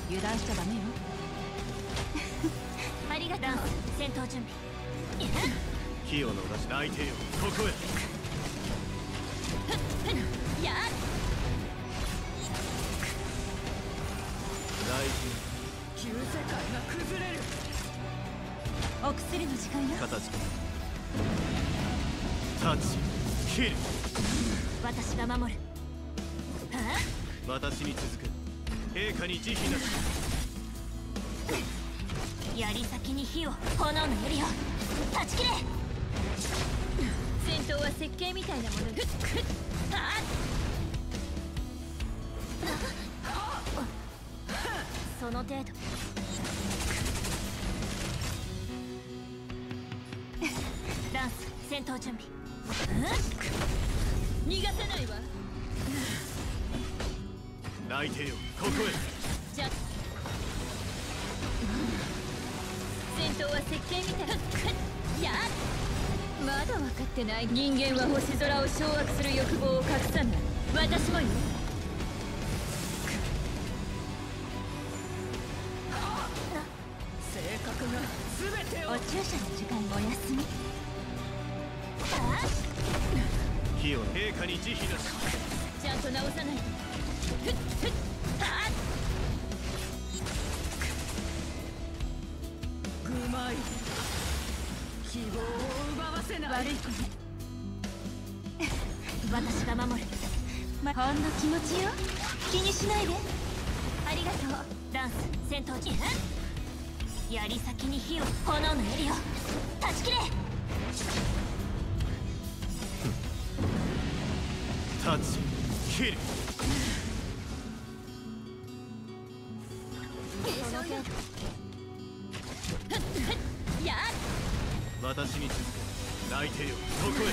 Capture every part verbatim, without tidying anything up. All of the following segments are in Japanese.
油断しちゃダメよ。 ありがとう。戦闘準備。 気を逃し相手よここへ。 やっ大事旧世界が崩れる。お薬の時間よ。 形からタッチキル。 私が守る。 私に続く。陛下に慈悲なし。 槍先に火を、炎の槍を断ち切れ。戦闘は設計みたいなものです。その程度。ダンス戦闘準備。逃がせないわ。 相手よここへ。 じゃ戦闘は設計みたい。やっまだ分かってない。人間は星空を掌握する欲望を隠さない。私もよ。 性格が全てを。 お注射の時間お休み。 火を陛下に慈悲なし。 ちゃんと直さないと。 うまい。希望を奪わせない。 悪い子ね。私が守る。ま、ほんの気持ちよ。気にしないで。ありがとう。ダンス戦闘時。槍先に火を、炎の槍を断ち切れ。 タッチキル。 その程度。やっ私に続く。相手よここへ。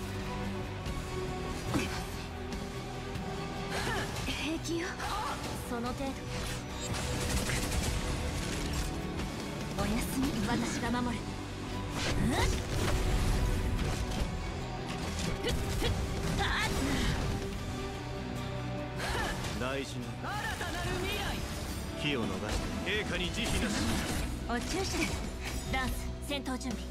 平気よ。その程度。おやすみ。私が守る。 大事な新たなる未来。 火を逃して陛下に慈悲なし。 お注射です。ダンス戦闘準備。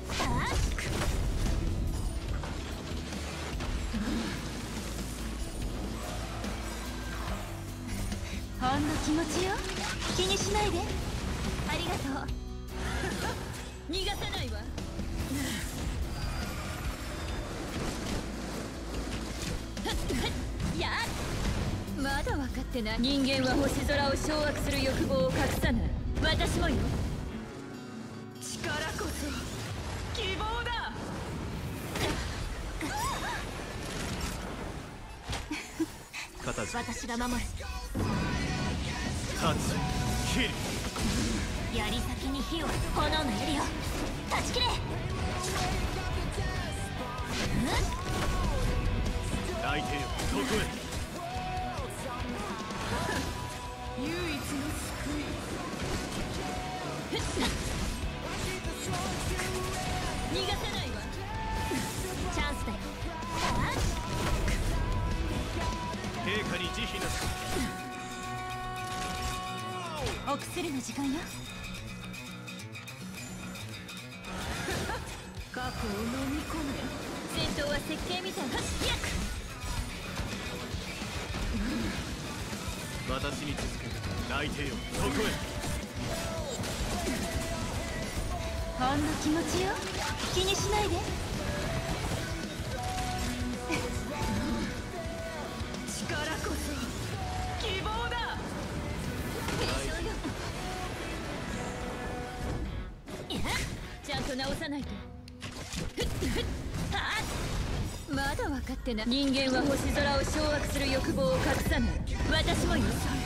ほんの気持ちよ。気にしないで。ありがとう。逃がせないわ。やっまだ分かってない。人間は星空を掌握する欲望を隠さない。私もよ。 力こそ希望だ。 形私が守る。 タッチキル。 槍先に火を、炎の槍を断ち切れ。 相手よここへ。 唯一の救い。 逃がせないわ。チャンスだよ。 陛下に慈悲なし。 お薬の時間よ。 過去を飲み込め。 戦闘は設計みたいな。 私に続く。相手よここへ。 ほんの気持ちよ。気にしないで。 力こそ希望だ。 ちゃんと直さないと。まだ分かってない。人間は星空を掌握する欲望を隠さない。私もよ。